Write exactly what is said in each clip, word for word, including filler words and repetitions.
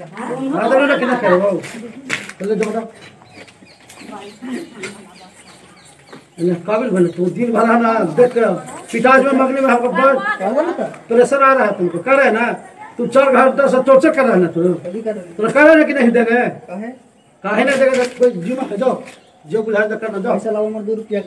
काबिल बने तू दिन भर ना देख पिताज में मगने में हमको प्रेशर आ रहा है तुमको कर रहे है ना तू चार घंटा से टॉर्चर कर रहा है ना तू तो कर रहे है कि नहीं देंगे काहे ना देगा कोई जीमा है जाओ जो बुझा जा करना जाओ पैसा लाओ मर दो रुपया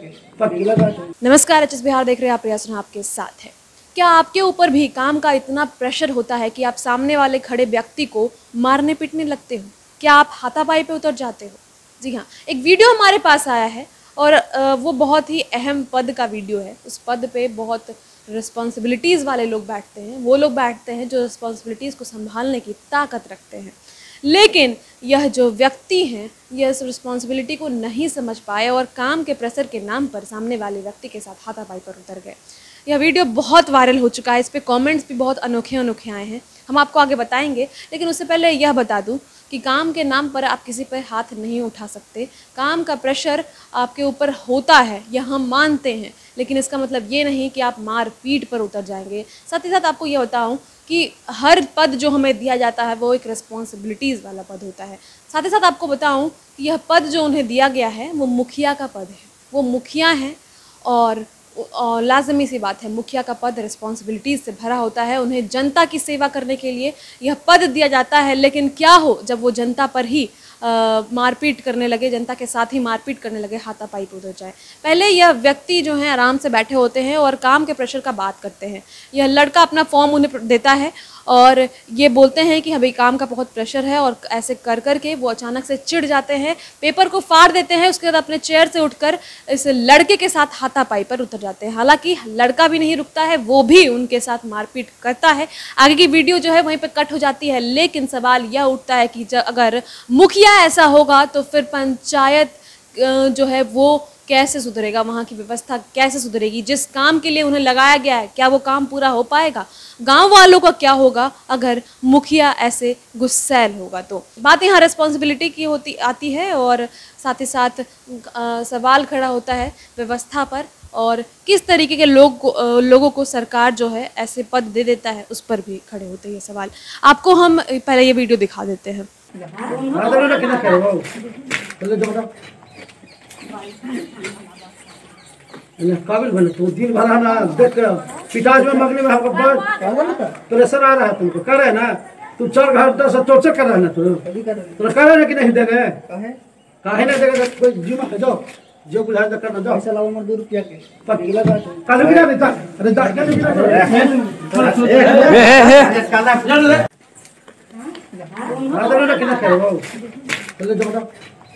के। नमस्कार, एच एस बिहार देख रहे हैं आप, रिया सिन्हा आपके साथ है। क्या आपके ऊपर भी काम का इतना प्रेशर होता है कि आप सामने वाले खड़े व्यक्ति को मारने पीटने लगते हो? क्या आप हाथापाई पे उतर जाते हो? जी हाँ, एक वीडियो हमारे पास आया है और वो बहुत ही अहम पद का वीडियो है। उस पद पे बहुत रिस्पॉन्सिबिलिटीज़ वाले लोग बैठते हैं, वो लोग बैठते हैं जो रिस्पॉन्सिबिलिटीज़ को संभालने की ताकत रखते हैं। लेकिन यह जो व्यक्ति हैं यह इस रिस्पॉन्सिबिलिटी को नहीं समझ पाए और काम के प्रेशर के नाम पर सामने वाले व्यक्ति के साथ हाथापाई पर उतर गए। यह वीडियो बहुत वायरल हो चुका है, इस पे कमेंट्स भी बहुत अनोखे अनोखे आए हैं, हम आपको आगे बताएंगे। लेकिन उससे पहले यह बता दूं कि काम के नाम पर आप किसी पर हाथ नहीं उठा सकते। काम का प्रेशर आपके ऊपर होता है, यह हम मानते हैं, लेकिन इसका मतलब ये नहीं कि आप मार पीट पर उतर जाएंगे। साथ ही साथ आपको ये बताऊं कि हर पद जो हमें दिया जाता है वो एक रिस्पॉन्सिबिलिटीज़ वाला पद होता है। साथ ही साथ आपको बताऊं कि यह पद जो उन्हें दिया गया है वो मुखिया का पद है, वो मुखिया हैं और और लाजमी सी बात है, मुखिया का पद रिस्पॉन्सिबिलिटीज़ से भरा होता है। उन्हें जनता की सेवा करने के लिए यह पद दिया जाता है। लेकिन क्या हो जब वो जनता पर ही मारपीट करने लगे, जनता के साथ ही मारपीट करने लगे, हाथापाई पर उतर जाए। पहले यह व्यक्ति जो हैं आराम से बैठे होते हैं और काम के प्रेशर का बात करते हैं। यह लड़का अपना फॉर्म उन्हें देता है और ये बोलते हैं कि अभी काम का बहुत प्रेशर है, और ऐसे कर कर के वो अचानक से चिढ़ जाते हैं, पेपर को फाड़ देते हैं। उसके बाद अपने चेयर से उठकर इस लड़के के साथ हाथापाई पर उतर जाते हैं। हालांकि लड़का भी नहीं रुकता है, वो भी उनके साथ मारपीट करता है। आगे की वीडियो जो है वहीं पर कट हो जाती है। लेकिन सवाल यह उठता है कि अगर मुखिया ऐसा होगा तो फिर पंचायत जो है वो कैसे सुधरेगा, वहाँ की व्यवस्था कैसे सुधरेगी? जिस काम के लिए उन्हें लगाया गया है क्या वो काम पूरा हो पाएगा? गांव वालों का क्या होगा अगर मुखिया ऐसे गुस्सैल होगा? तो बात यहाँ रिस्पॉन्सिबिलिटी की होती आती है और साथ ही साथ आ, सवाल खड़ा होता है व्यवस्था पर, और किस तरीके के लोग को, आ, लोगों को सरकार जो है ऐसे पद दे देता है, उस पर भी खड़े होते हैं सवाल। आपको हम पहले ये वीडियो दिखा देते हैं। काबिल बने तू दिन भर ना देख पिताज में मगने में हमको प्रेशर आ रहा है तुमको कर रहे है ना तू चार घंटा से टॉर्चर कर रहा है ना तू तो कर रहे है कि नहीं देंगे काहे ना देगा कोई जीमा है जाओ जो बुझा जा करना जाओ पैसा लाओ मर दो रुपया के कालू गिरा देता अरे दाग का गिरा हां ना किना करो चलो जाओ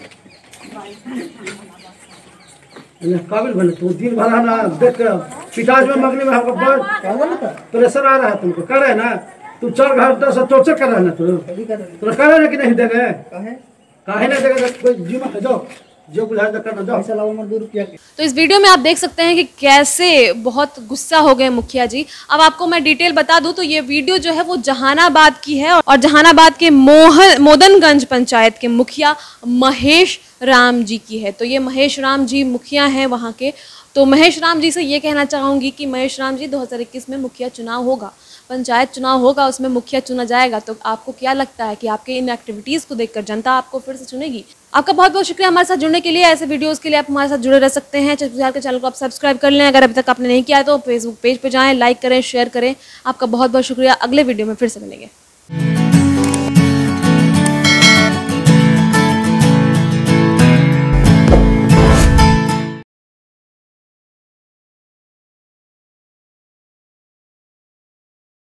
काबिल बने तू दिन भर ना देख पिताज में मगने में हमको प्रेशर आ रहा है तुमको कर रहे है ना तू चार घंटा से टॉर्चर कर रहा है ना तू तो कर रहे है कि नहीं देंगे काहे ना देगा कोई जीमा है जाओ जो बुझा जा करना जाओ पैसा लाओ मर दो रुपया के। तो इस वीडियो में आप देख सकते हैं कि कैसे बहुत गुस्सा हो गए मुखिया जी। अब आपको मैं डिटेल बता दूं तो ये वीडियो जो है वो जहानाबाद की है और जहानाबाद के मोहन मोदनगंज पंचायत के मुखिया महेश राम जी की है। तो ये महेश राम जी मुखिया हैं वहाँ के। तो महेश राम जी से ये कहना चाहूँगी कि महेश राम जी दो हज़ार इक्कीस में मुखिया चुनाव होगा, पंचायत चुनाव होगा, उसमें मुखिया चुना जाएगा। तो आपको क्या लगता है कि आपके इन एक्टिविटीज़ को देखकर जनता आपको फिर से चुनेगी? आपका बहुत बहुत शुक्रिया हमारे साथ जुड़ने के लिए। ऐसे वीडियोस के लिए आप हमारे साथ जुड़े रह सकते हैं। एच एस बिहार के चैनल को आप सब्सक्राइब कर लें, अगर अभी तक आपने नहीं किया है तो फेसबुक पेज पे जाएं, लाइक करें, शेयर करें। आपका बहुत बहुत शुक्रिया। अगले वीडियो में फिर से मिलेंगे।